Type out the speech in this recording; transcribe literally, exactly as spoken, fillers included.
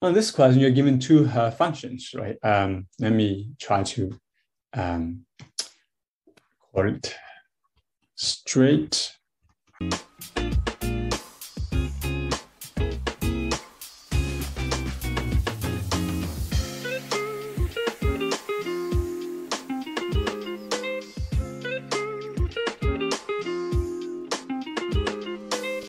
On this question, you're given two uh, functions, right? Um, let me try to um, call it straight